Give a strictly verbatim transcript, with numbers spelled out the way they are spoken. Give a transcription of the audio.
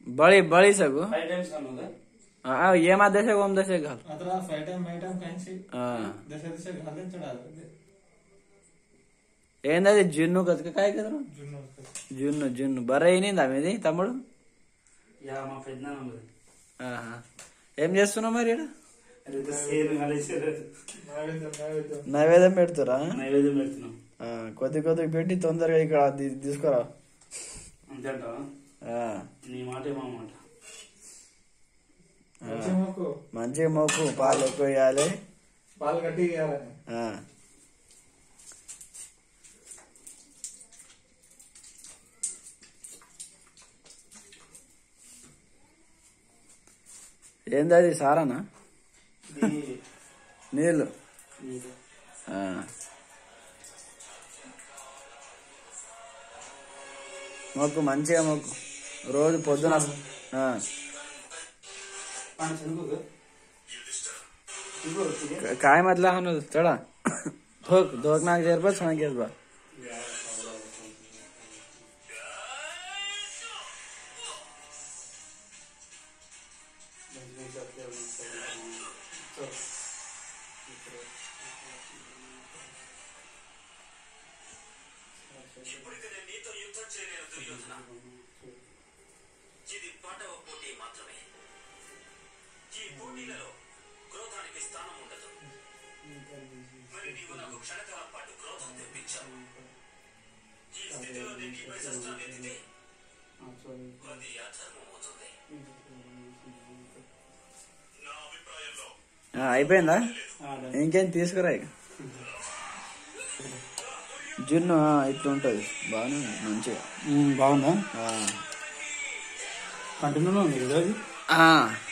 बड़ी बड़ी सगो five times करना होता है। हाँ ये मत दशे ओम दशे घाल अतरा फाइव टाइम फाइव टाइम कहीं से हाँ दशे दशे घाले चढ़ा दे ఏందది జున్ను కదక కాయ కదరా जुन्नो జున్ను జున్ను బరే అయినిందా మీది తమ్ముడు या మా పెద్దనాన్న మరి ఆహా ఏం చేస్తున్నావు మరి ఈడ అదే సేమ్ కలిసేది నైవేద్యం నైవేద్యం నైవేద్యం పెడుతురా నైవేద్యం పెడుతున్నాం ఆ, కొద్ది కొద్దిగా పెట్టి తొందరగా ఇక్కడ తీ- తీసుకురా అంతే అంటావా ఆ, నీ మాటే మా మాట మంచి మొక్కు మంచిగా మొక్కు పాలు ఎక్కువ వేయాలి పాలు కట్టి ఇవ్వాలని ఆ. ఏందది సారానా ఇది నీళ్ళు ఇది ఆ. మొక్కు మంచిగా మొక్కు రోజు పొద్దున ఆ. पानी चंदू का इनको ठीक है काय मधला हा चढा धोक धोक नाक जेर बस सांगेस बा ఇది పాటవ పోటీ మాత్రమే ఈ పోటీలలో క్రోధానికి స్థానం ఉండదు మరి నీవు నాకు క్షణకాలం పాటు క్రోధం తెప్పించావు ఈ స్థితిలో నేను నీపై శస్త్రాన్ని ఎత్తితే అది అధర్మం అవుతుంది నా అభిప్రాయంలో ఆ, అయిపోయిందా ఇంకేం తీసుకురా ఇక జున్ను ఆ, ఇట్లా ఉంటది బాగానే ఉంది, మంచిగా బాగుందా ఆ. కంటిన్యూ ఉంది కదా అది ఆ.